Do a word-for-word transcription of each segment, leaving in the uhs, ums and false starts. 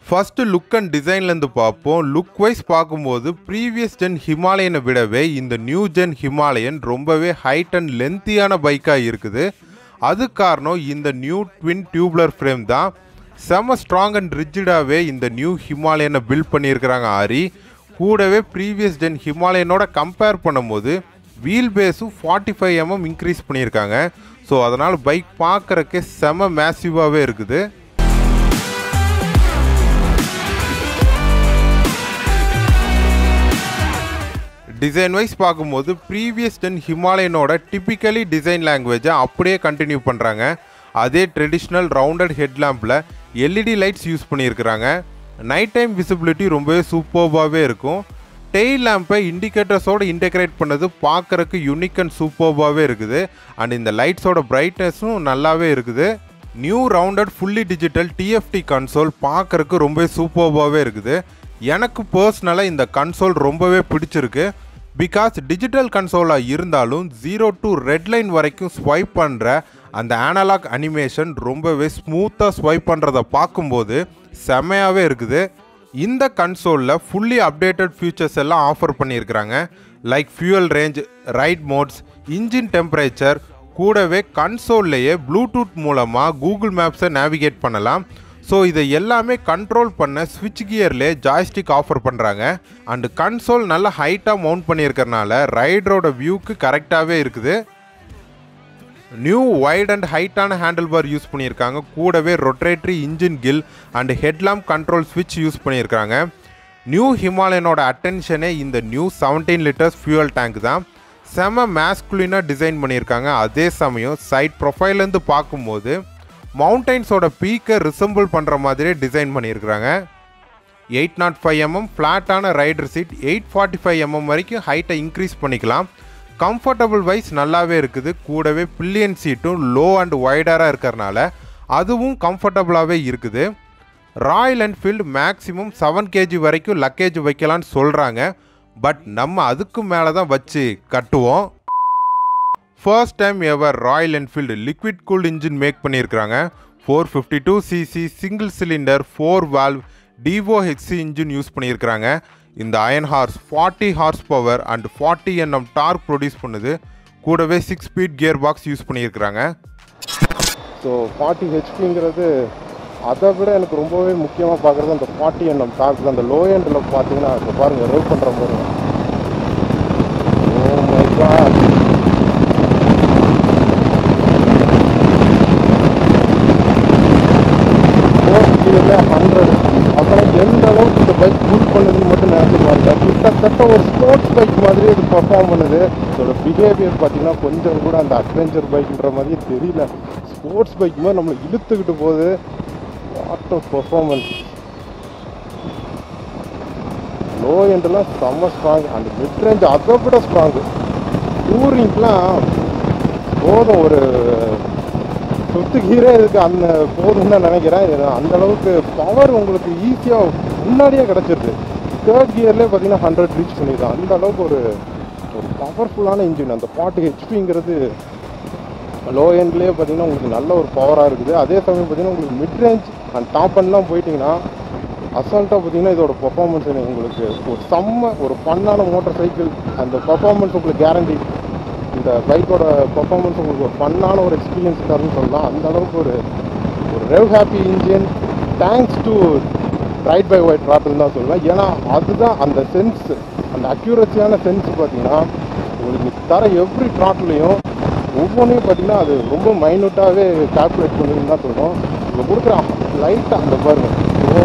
First look and டிசைன்லேருந்து பார்ப்போம். Look wise பார்க்கும்போது ப்ரீவியஸ் ஜென் ஹிமாலயனை விடவே இந்த நியூ ஜென் ஹிமாலயன் ரொம்பவே ஹைட் அண்ட் லென்த்தியான பைக்காக இருக்குது. அது காரணம் இந்த நியூ ட்வின் டியூப்லர் ஃப்ரேம் தான். செம ஸ்ட்ராங் அண்ட் ரிஜிடாகவே இந்த நியூ ஹிமாலயனை பில்ட் பண்ணியிருக்கிறாங்க ஆரி. கூடவே ப்ரீவியஸ் ஜென் ஹிமாலயனோட கம்பேர் பண்ணும்போது வீல் பேஸும் ஃபார்ட்டி ஃபைவ் எம்எம் இன்க்ரீஸ் பண்ணியிருக்காங்க. ஸோ அதனால் பைக் பார்க்குறக்கே செம மேசிவாகவே இருக்குது. டிசைன் வைஸ் பார்க்கும்போது ப்ரீவியஸ் ஜென் ஹிமாலயனோட டிப்பிக்கலி டிசைன் லாங்குவேஜை அப்படியே கண்டினியூ பண்ணுறாங்க. அதே ட்ரெடிஷ்னல் ரவுண்டட் ஹெட்லாம்பில் எல்இடி லைட்ஸ் யூஸ் பண்ணியிருக்கிறாங்க. நைட் டைம் விசிபிலிட்டி ரொம்பவே சூப்பர்பாகவே இருக்கும். டெயில் லேம்பை இண்டிகேட்டர்ஸோடு இன்டெகிரேட் பண்ணது பார்க்குறக்கு யூனிக் அண்ட் சூப்பர்பாகவே இருக்குது. அண்ட் இந்த லைட்ஸோட பிரைட்னஸும் நல்லாவே இருக்குது. New rounded fully digital TFT console பார்க்குறக்கு ரொம்பவே சூப்பர்பாகவே இருக்குது. எனக்கு பர்சனலாக இந்த கன்சோல் ரொம்பவே பிடிச்சிருக்கு. பிகாஸ் டிஜிட்டல் கன்சோலாக இருந்தாலும் ஜீரோ டு ரெட் லைன் வரைக்கும் ஸ்வைப் பண்ணுற அந்த ஆனலாக் அனிமேஷன் ரொம்பவே ஸ்மூத்தாக ஸ்வைப் பண்ணுறதை பார்க்கும்போது செமையாகவே இருக்குது. இந்த கன்சோலில் ஃபுல்லி அப்டேட்டட் ஃபியூச்சர்ஸ் எல்லாம் ஆஃபர் பண்ணியிருக்கிறாங்க. Like fuel range, ride modes, engine temperature, கூடவே கன்சோல்லையே ப்ளூடூத் மூலமாக கூகுள் மேப்ஸை நேவிகேட் பண்ணலாம். ஸோ இதை எல்லாமே கண்ட்ரோல் பண்ண ஸ்விட்ச் கியர்லேயே ஜாய்ஸ்டிக் ஆஃபர் பண்ணுறாங்க. அண்டு கன்சோல் நல்லா ஹைட்டாக மவுண்ட் பண்ணியிருக்கிறனால ரைடரோட வியூக்கு கரெக்டாகவே இருக்குது. நியூ வைட் அண்ட் ஹைட்டான ஹேண்டில் பார் யூஸ் பண்ணியிருக்காங்க. கூடவே rotatory engine kill and headlamp control ஸ்விட்ச் யூஸ் பண்ணியிருக்காங்க. நியூ ஹிமாலயனோட அட்டென்ஷனே இந்த new seventeen litres fuel tank தான். செம மேஸ்குலினாக டிசைன் பண்ணியிருக்காங்க. அதே சமயம் சைட் ப்ரொஃபைல்லேருந்து பார்க்கும்போது மவுண்டைன்ஸோட பீக்கை ரிசம்பிள் பண்ணுற மாதிரியே டிசைன் பண்ணியிருக்கிறாங்க. எயிட் நாட் ஃபைவ் எம்எம் ஃப்ளாட்டான rider seat eight forty five mm வரைக்கும் ஹைட்டை இன்க்ரீஸ் பண்ணிக்கலாம். கம்ஃபர்டபுள் வைஸ் நல்லாவே இருக்குது. கூடவே பில்லியன் சீட்டும் லோ அண்ட் வைடராக இருக்கிறனால அதுவும் கம்ஃபர்டபுளாகவே இருக்குது. Royal Enfield maximum seven KG வரைக்கும் லக்கேஜ் வைக்கலான்னு சொல்கிறாங்க. பட் நம்ம அதுக்கு மேலே தான் வச்சு கட்டுவோம். First time ever Royal Enfield liquid cooled engine make பண்ணியிருக்கிறாங்க. Four fifty two CC single cylinder four valve டிவோ ஹெக்ஸி இன்ஜின் யூஸ் பண்ணியிருக்கிறாங்க. இந்த iron horse forty horse power and forty NM torque produce பண்ணுது. கூடவே six speed gear box use பண்ணியிருக்கிறாங்க. So forty ஹெச்பிங்கிறது அதை விட எனக்கு ரொம்பவே முக்கியமாக பார்க்குறது அந்த ஃபார்ட்டி என்எம் டார்க். அந்த லோ எண்டில் பார்த்தீங்கன்னா இப்போ பாருங்கள் ரோல் பண்ணுற பாருங்க. ஓ மை காட், ஹண்ட்ரட் அப்புறம் எந்த அளவுக்கு இந்த பைக் புல் பண்ணுதுன்னு மட்டும் நினச்சி பாருங்க. கிட்டத்தட்ட ஒரு ஸ்போர்ட்ஸ் பைக் மாதிரி இது பர்ஃபார்ம் பண்ணுது. இதோட பிஹேவியர் பார்த்தீங்கன்னா கொஞ்சம் கூட அந்த அட்வென்ச்சர் பைக்ன்ற மாதிரி தெரியல. ஸ்போர்ட்ஸ் பைக் மாதிரி நம்மளை இழுத்துக்கிட்டு போகுது. What of performance. லோ எண்டெல்லாம் செம்ம ஸ்ட்ராங். அந்த மிட் ரேஞ்ச் அதை விட ஸ்ட்ராங்கு. டூரிங்லாம் போதும், ஒரு சொத்து கீரே இதுக்கு அந்த போதுன்னு தான் நினைக்கிறேன். அந்த அளவுக்கு பவர் உங்களுக்கு ஈஸியாக முன்னாடியே கிடச்சிருது. தேர்ட் கியர்லேயே பார்த்தீங்கன்னா ஹண்ட்ரட் ரீச் பண்ணிடுதான். அந்த அளவுக்கு ஒரு ஒரு பவர்ஃபுல்லான இன்ஜின். அந்த ஃபார்ட்டி ஹெச்பிங்கிறது லோ எண்ட்லேயே பார்த்தீங்கன்னா உங்களுக்கு நல்ல ஒரு பவராக இருக்குது. அதே சமயம் பார்த்தீங்கன்னா உங்களுக்கு மிட் ரேஞ்ச் அண்ட் டாப் அண்ட்லாம் போயிட்டிங்கன்னா அசால்ட்டாக பார்த்தீங்கன்னா இதோட பர்ஃபார்மன்ஸ் உங்களுக்கு ஒரு செம்ம ஒரு ஃபன்னான மோட்டர் சைக்கிள். அந்த பர்ஃபார்மன்ஸ் உங்களுக்கு கேரண்டி. இந்த பைக்கோட பர்ஃபார்மன்ஸ் உங்களுக்கு ஒரு ஃபன்னான ஒரு எக்ஸ்பீரியன்ஸ் தருன்னு சொல்லலாம். அந்த அளவுக்கு ஒரு ஒரு rev happy engine. Thanks to ride by wire throttle தான் சொல்லுவேன். ஏன்னா அதுதான் அந்த சென்ஸ், அந்த அக்யூரஸியான சென்ஸ் பார்த்தீங்கன்னா உங்களுக்கு தர எவ்ரி த்ராட்லையும் ஒவ்வொன்றையும் பார்த்தீங்கன்னா அது ரொம்ப மைன்யூட்டாகவே கால்குலேட் பண்ணுதுன்னு தான் சொல்லுவோம். இங்கே கொடுக்குற லைட்டாக அந்த பாருங்க, ஓ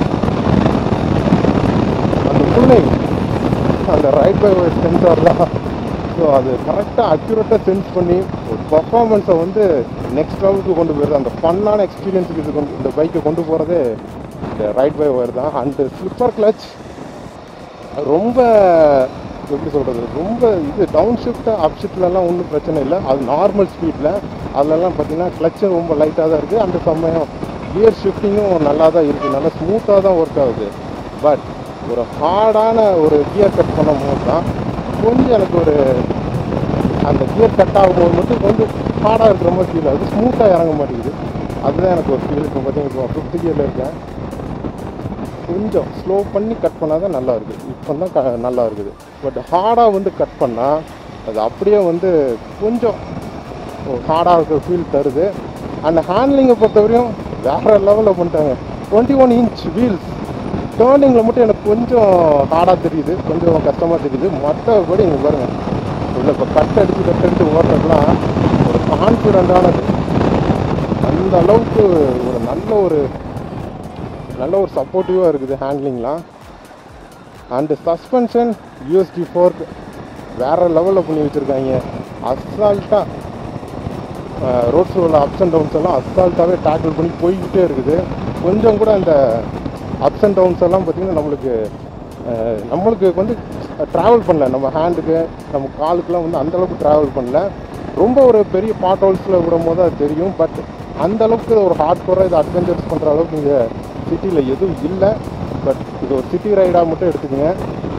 அந்த ஃபுல்லை அந்த ரைட் பை ஒயிட் சென்சார் தான். ஸோ அது கரெக்டாக அக்யூரேட்டாக சென்ஸ் பண்ணி ஒரு பர்ஃபார்மன்ஸை வந்து நெக்ஸ்ட் லெவலுக்கு கொண்டு போயிடுது. அந்த ஃபன்னான எக்ஸ்பீரியன்ஸுக்கு இது கொண்டு இந்த பைக்கை கொண்டு போகிறதே இந்த ரைட் பை ஒயர் தான். அண்டு ஸ்லிப்பர் கிளச் ரொம்ப எப்படி சொல்கிறது, ரொம்ப இது டவுன் ஷிஃப்ட்டு அப் ஷிஃப்ட்லலாம் ஒன்றும் பிரச்சனை இல்லை. அது நார்மல் ஸ்பீடில் அதிலலாம் பார்த்தீங்கன்னா கிளச்சு ரொம்ப லைட்டாக தான் இருக்குது. அந்த சமயம் கியர் ஷிஃப்டிங்கும் நல்லா தான் இருக்குது, நல்லா ஸ்மூத்தாக தான் ஒர்க் ஆகுது. பட் ஒரு ஹார்டான ஒரு கியர் கட் பண்ணும் போது தான் கொஞ்சம் எனக்கு ஒரு அந்த கியர் கட் ஆகும்போது மட்டும் கொஞ்சம் ஹார்டாக இருக்கிற மாதிரி ஃபீல் ஆகுது. ஸ்மூத்தாக இறங்க மாட்டேங்குது. அதுதான் எனக்கு ஒரு ஃபீல். இப்போ பார்த்தீங்கன்னா இப்போ ஃபிஃப்த் கியரில் இருக்கேன். கொஞ்சம் ஸ்லோ பண்ணி கட் பண்ணால் தான் நல்லா இருக்குது. இப்போ தான் க நல்லா இருக்குது. பட் ஹார்டாக வந்து கட் பண்ணால் அது அப்படியே வந்து கொஞ்சம் ஹார்டாக இருக்கிற ஃபீல் தருது. அந்த ஹேண்ட்லிங்கை பொறுத்தவரையும் வேறு லெவலில் பண்ணிட்டாங்க. டுவெண்ட்டி ஒன் இன்ச் வீல்ஸ் டேர்னிங்கில் மட்டும் எனக்கு கொஞ்சம் ஹார்டாக தெரியுது, கொஞ்சம் கஷ்டமாக தெரியுது. மற்றபடி இங்கே பாருங்கள், இல்லை இப்போ கட் அடித்து கட் அடித்து ஓடுறதுலாம் ஒரு கான்ஃபிடென்ட்டானது. அந்த அளவுக்கு ஒரு நல்ல ஒரு நல்ல ஒரு சப்போர்ட்டிவாக இருக்குது ஹேண்ட்லிங்லாம். அண்டு சஸ்பென்ஷன் யூஎஸ்டி ஃபோர்க் வேறு லெவலில் பண்ணி வச்சுருக்காங்க. அசால்ட்டாக ரோட்ஸில் உள்ள அப்ஸ் அண்ட் டவுன்ஸ் எல்லாம் அசால்ட்டாகவே டேக்கிள் பண்ணி போய்கிட்டே இருக்குது. கொஞ்சம் கூட அந்த அப்ஸ் அண்ட் டவுன்ஸ் எல்லாம் பார்த்திங்கன்னா நம்மளுக்கு நம்மளுக்கு வந்து ட்ராவல் பண்ணல, நம்ம ஹேண்டுக்கு நம்ம காலுக்கெலாம் வந்து அந்தளவுக்கு ட்ராவல் பண்ணல. ரொம்ப ஒரு பெரிய பாட் ஹோல்ஸில் விடும் போது அது தெரியும். பட் அந்தளவுக்கு ஒரு ஹார்ட் கோராக இது அட்வென்ச்சர்ஸ் பண்ணுற அளவுக்கு இங்கே சிட்டியில் எதுவும் இல்லை. பட் இது ஒரு சிட்டி ரைடாக மட்டும் எடுத்துக்கோங்க.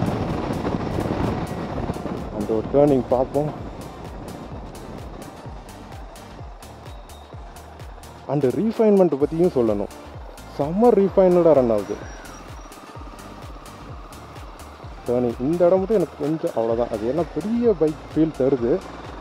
அந்த ஒரு டேர்னிங் பார்ப்போம். அண்டு ரீஃபைன்மெண்ட்டை பற்றியும் சொல்லணும். செம்ம ரீஃபைனடாக ரன் ஆகுது டேர்னிங். இந்த இடம் மட்டும் எனக்கு கொஞ்சம் அவ்வளோதான். அது என்ன பெரிய பைக் ஃபீல் தருது.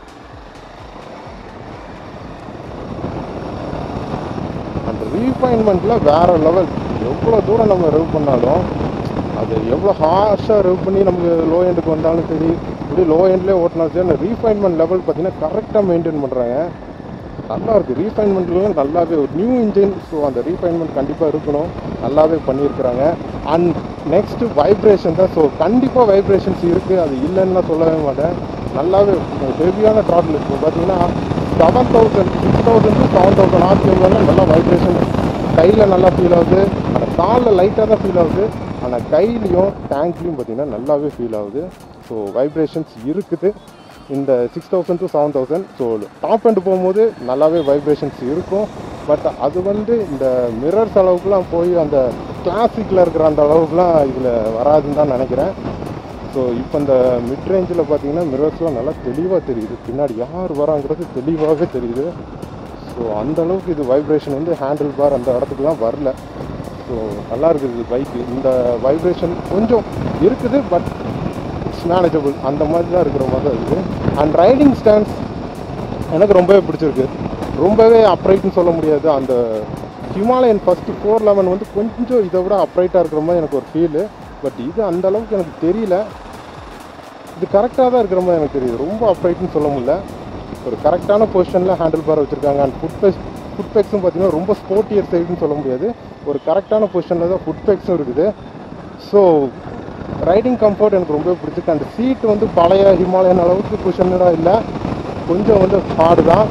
அந்த ரீஃபைன்மெண்ட்டில் வேறு லெவல். எவ்வளோ தூரம் நம்ம ரிவ் பண்ணாலும், அது எவ்வளோ ஹார்ஷாக ரிவ் பண்ணி நமக்கு லோ எண்டுக்கு வந்தாலும் சரி, இப்படி லோ எண்ட்லேயே ஓட்டினாலும் சரி, அந்த ரீஃபைன்மெண்ட் லெவல் பார்த்திங்கன்னா கரெக்டாக மெயின்டைன் பண்ணுறாங்க. நல்லா இருக்குது. ரீஃபைன்மெண்ட்லாம் நல்லாவே ஒரு நியூ இன்ஜின். ஸோ அந்த ரீஃபைன்மெண்ட் கண்டிப்பாக இருக்கணும். நல்லாவே பண்ணியிருக்கிறாங்க. அண்ட் நெக்ஸ்ட்டு வைப்ரேஷன் தான். ஸோ கண்டிப்பாக வைப்ரேஷன்ஸ் இருக்குது, அது இல்லைன்னுலாம் சொல்லவே மாட்டேன். நல்லாவே ஹெவியான த்ராட்டில் இப்போ பார்த்தீங்கன்னா seven thousand six thousand to seven thousand ஆர்பிஎம்லாம் நல்லா வைப்ரேஷன் கையில் நல்லா ஃபீல் ஆகுது. ஆனால் காலில் லைட்டாக தான் ஃபீல் ஆகுது. ஆனால் கையிலையும் டேங்க்லேயும் பார்த்திங்கன்னா நல்லாவே ஃபீல் ஆகுது. ஸோ வைப்ரேஷன்ஸ் இருக்குது இந்த six thousand to seven thousand. So top end போகும்போது நல்லாவே வைப்ரேஷன்ஸ் இருக்கும். பட் அது வந்து இந்த மிரர்ஸ் அளவுக்குலாம் போய் அந்த கிளாசிக்கில் இருக்கிற அந்த அளவுக்குலாம் இதில் வராதுன்னு தான் நினைக்கிறேன். ஸோ இப்போ இந்த மிட் ரேஞ்சில் பார்த்தீங்கன்னா மிரர்ஸ்லாம் நல்லா தெளிவாக தெரியுது. பின்னாடி யார் வராங்கிறது தெளிவாகவே தெரியுது. ஸோ அந்தளவுக்கு இது வைப்ரேஷன் வந்து ஹேண்டில் பார் அந்த இடத்துக்குலாம் வரல. ஸோ நல்லா இருக்குது பைக்கு. இந்த வைப்ரேஷன் கொஞ்சம் இருக்குது, பட் இட்ஸ் மேனேஜபிள். அந்த மாதிரி தான் இருக்கிற மாதிரி தான் இருக்குது. அண்ட் ரைடிங் ஸ்டாண்ட்ஸ் எனக்கு ரொம்பவே பிடிச்சிருக்கு. ரொம்பவே அப்ரைட்னு சொல்ல முடியாது. அந்த ஹிமாலயன் ஃபஸ்ட்டு ஃபோர் லெவன் வந்து கொஞ்சம் இதை விட அப்ரைட்டாக இருக்கிற மாதிரி எனக்கு ஒரு ஃபீலு. பட் இது அந்த அளவுக்கு எனக்கு தெரியல. இது கரெக்டாக தான் இருக்கிற மாதிரி எனக்கு தெரியுது. ரொம்ப அப்ரைட்னு சொல்ல முடியல. ஒரு கரெக்டான பொசிஷனில் ஹேண்டில் பார் வச்சுருக்காங்க. அண்ட் ஃபுட் பெக்ஸ் ஃபுட் பெக்ஸும் பார்த்திங்கன்னா ரொம்ப ஸ்போர்ட்டியர் சைடுன்னு சொல்ல முடியாது. ஒரு கரெக்டான பொசிஷனில் தான் ஃபுட் பெக்ஸும் இருக்குது. ஸோ ரைடிங் கம்ஃபர்ட் எனக்கு ரொம்ப பிடிச்சிருக்கு. அந்த சீட் வந்து பழைய ஹிமாலயன் அளவுக்கு குஷனடாக இல்லை, கொஞ்சம் வந்து ஹார்டு தான்.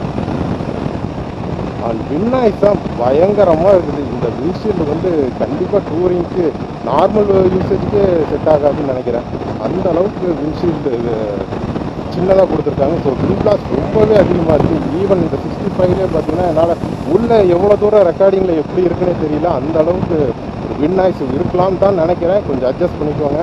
அண்ட் வின்னாய்ஸ் தான் பயங்கரமாக இருக்குது. இந்த வின்ஷீல்டு வந்து கண்டிப்பாக டூரிங்க்கு நார்மல் யூசேஜுக்கு செட் ஆகாதுன்னு நினைக்கிறேன். அந்த அளவுக்கு வின்ஷீல்டு சின்னதாக கொடுத்துருக்காங்க. ஸோ வின் பிளாஸ்ட் ரொம்பவே அதிகமாக இருக்குது. ஈவன் இந்த சிக்ஸ்டி ஃபைவ்லேயே பார்த்தீங்கன்னா என்னால் உள்ளே எவ்வளோ தூரம் ரெக்கார்டிங்கில் எப்படி இருக்குன்னே தெரியல. அந்த அளவுக்கு வின் நாய்ஸ் இருக்கலாம்னு தான் நினைக்கிறேன். கொஞ்சம் அட்ஜஸ்ட் பண்ணிக்கோங்க.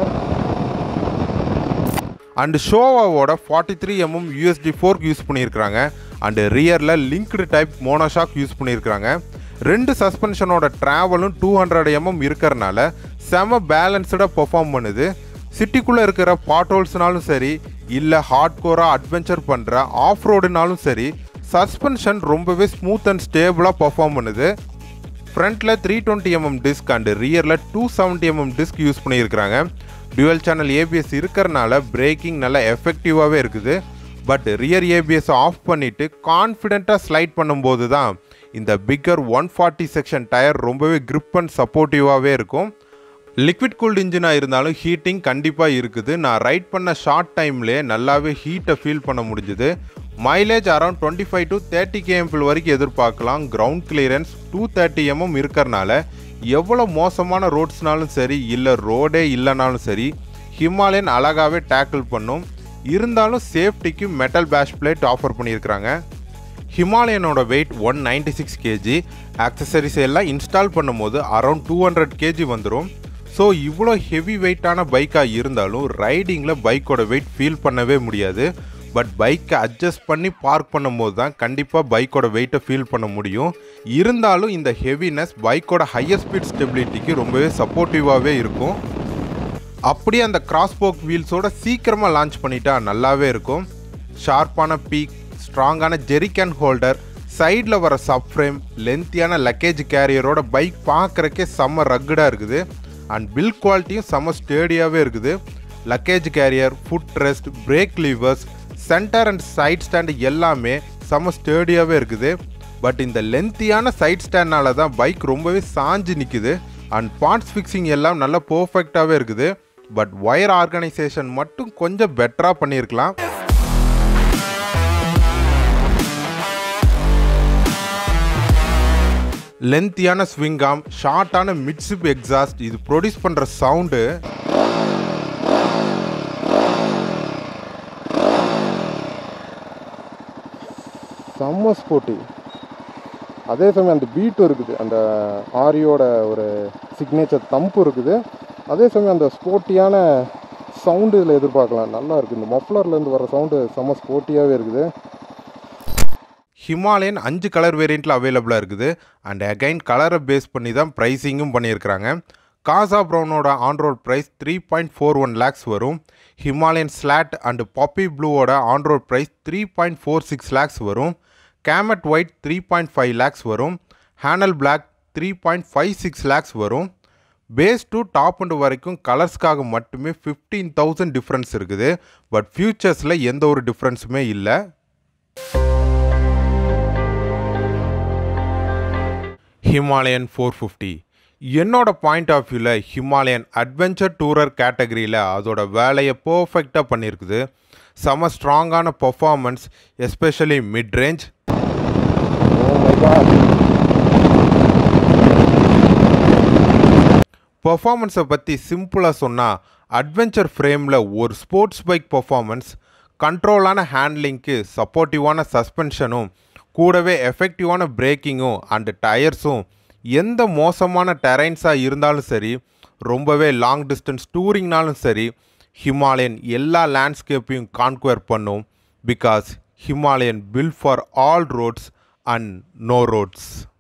அண்டு ஷோவாவோட forty three mm USD fork use பண்ணியிருக்கிறாங்க. அண்டு ரியரில் லிங்க்டு டைப் மோனோஷாக் யூஸ் பண்ணியிருக்கிறாங்க. ரெண்டு சஸ்பென்ஷனோட ட்ராவலும் டூ ஹண்ட்ரட் எம்எம் இருக்கிறனால செம பேலன்ஸ்டாக பெர்ஃபார்ம் பண்ணுது. சிட்டிக்குள்ளே இருக்கிற பாட்ஹோல்ஸ்னாலும் சரி, இல்லை ஹார்ட் கோராக அட்வென்ச்சர் பண்ணுற ஆஃப் ரோடுனாலும் சரி, சஸ்பென்ஷன் ரொம்பவே ஸ்மூத் அண்ட் ஸ்டேபிளாக பெர்ஃபார்ம் பண்ணுது. ஃப்ரண்ட்டில் three twenty mm disc and ரியரில் two seventy mm disc use பண்ணியிருக்கிறாங்க. டுவல் சேனல் ஏபிஎஸ் இருக்கிறனால பிரேக்கிங் நல்லா எஃபெக்டிவாகவே இருக்குது. பட் ரியர் ஏபிஎஸ் ஆஃப் பண்ணிவிட்டு கான்ஃபிடெண்ட்டாக ஸ்லைட் பண்ணும்போது தான் இந்த bigger one forty section tyre ரொம்பவே கிரிப் அண்ட் சப்போர்ட்டிவாகவே இருக்கும். லிக்விட் கூல்டு இன்ஜினாக இருந்தாலும் ஹீட்டிங் கண்டிப்பாக இருக்குது. நான் ரைட் பண்ண ஷார்ட் டைம்லேயே நல்லாவே ஹீட்டை ஃபீல் பண்ண முடிஞ்சுது. Mileage around twenty five to thirty kmpl வரைக்கும் எதிர்பார்க்கலாம். Ground clearance two thirty mm இருக்கிறனால எவ்வளோ மோசமான ரோட்ஸ்னாலும் சரி, இல்லை ரோடே இல்லைனாலும் சரி, ஹிமாலயன் அழகாகவே டேக்கிள் பண்ணும். இருந்தாலும் சேஃப்டிக்கு மெட்டல் பேஷ் பிளேட் ஆஃபர் பண்ணியிருக்கிறாங்க. ஹிமாலயனோட weight one ninety six kg. Accessories எல்லாம் இன்ஸ்டால் பண்ணும்போது அரௌண்ட் டூ ஹண்ட்ரட் கேஜி வந்துடும். ஸோ இவ்வளோ ஹெவி வெயிட்டான பைக்காக இருந்தாலும் ரைடிங்கில் பைக்கோட வெயிட் ஃபீல் பண்ணவே முடியாது. பட் பைக்கை அட்ஜஸ்ட் பண்ணி பார்க் பண்ணும்போது தான் கண்டிப்பாக பைக்கோட வெயிட்டை ஃபீல் பண்ண முடியும். இருந்தாலும் இந்த ஹெவினஸ் பைக்கோட ஹையர் ஸ்பீட் ஸ்டெபிலிட்டிக்கு ரொம்பவே சப்போர்ட்டிவாகவே இருக்கும். அப்படியே அந்த கிராஸ்போக் வீல்ஸோட சீக்கிரமாக லான்ச் பண்ணிட்டா நல்லாவே இருக்கும். ஷார்ப்பான பீக், ஸ்ட்ராங்கான ஜெரிகேன் ஹோல்டர், சைடில் வர சப் ஃப்ரேம், லென்த்தியான லக்கேஜ் கேரியரோட பைக் பார்க்குறக்கே செம்ம ரக்குடாக இருக்குது. அண்ட் பில்ட் குவாலிட்டியும் செம்ம ஸ்டேடியாகவே இருக்குது. Luggage carrier, foot rest, brake levers, centre and side stand எல்லாமே செம்ம ஸ்டேடியாகவே இருக்குது. பட் இந்த லென்த்தியான சைட் ஸ்டாண்ட்னால தான் பைக் ரொம்பவே சாஞ்சு நிற்குது. அண்ட் பார்ட்ஸ் ஃபிக்ஸிங் எல்லாம் நல்லா பர்ஃபெக்டாகவே இருக்குது. பட் ஒயர் ஆர்கனைசேஷன் மட்டும் கொஞ்சம் பெட்டராக பண்ணியிருக்கலாம். லென்த்தியான ஸ்விங்காம், ஷார்ட்டான மிட்சிப் எக்ஸாஸ்ட், இது ப்ரொடியூஸ் பண்ணுற சவுண்டு செம்ம ஸ்போர்ட்டி. அதே சமயம் அந்த பீட்டும் இருக்குது, அந்த ஆரியோட ஒரு சிக்னேச்சர் தம்பு இருக்குது. அதே சமயம் அந்த ஸ்போர்ட்டியான சவுண்டு இதில் எதிர்பார்க்கலாம். நல்லா இருக்குது. இந்த மஃப்ளர்லேருந்து வர சவுண்டு செம்ம ஸ்போர்ட்டியாகவே இருக்குது. ஹிமாலயன் அஞ்சு கலர் வேரியண்ட்டில் அவைலபிளாக இருக்குது. அண்ட் அகைன் கலரை பேஸ் பண்ணி தான் ப்ரைஸிங்கும் பண்ணியிருக்கிறாங்க. காசா ப்ரௌனோட on road price three point four one lakhs வரும். ஹிமாலயன் ஸ்லாட் அண்ட் பாப்பி ப்ளூவோட on road price three point four six lakhs வரும். Kamet white three point five lakhs வரும். Hanle black three point five six lakhs வரும். பேஸ் டு டாப் அண்ட் வரைக்கும் கலர்ஸ்க்காக மட்டுமே ஃபிஃப்டீன் தௌசண்ட் டிஃப்ரென்ஸ் இருக்குது. But ஃபியூச்சர்ஸில் எந்த ஒரு டிஃப்ரென்ஸுமே இல்லை. ஹிமாலயன் ஃபோர் ஃபிஃப்டி என்னோட பாயிண்ட் ஆஃப் வியூவில் ஹிமாலயன் அட்வென்ச்சர் டூரர் கேட்டகரியில் அதோட வேலையை பர்ஃபெக்டாக பண்ணியிருக்குது. செம ஸ்ட்ராங்கான பர்ஃபார்மன்ஸ், எஸ்பெஷலி மிட் ரேஞ்ச். பர்ஃபார்மன்ஸை பற்றி சிம்பிளாக சொன்னால், அட்வென்ச்சர் ஃப்ரேமில் ஒரு ஸ்போர்ட்ஸ் பைக் பர்ஃபார்மன்ஸ், கண்ட்ரோலான ஹேண்ட்லிங்க்கு சப்போர்ட்டிவான சஸ்பென்ஷனும், கூடவே எஃபெக்டிவான பிரேக்கிங்கும் அண்டு டயர்ஸும் எந்த மோசமான டெரைன்ஸாக இருந்தாலும் சரி, ரொம்பவே லாங் டிஸ்டன்ஸ் டூரிங்னாலும் சரி, ஹிமாலயன் எல்லா லேண்ட்ஸ்கேப்பையும் கான்குவர் பண்ணும். Because Himalayan built for all roads and no roads.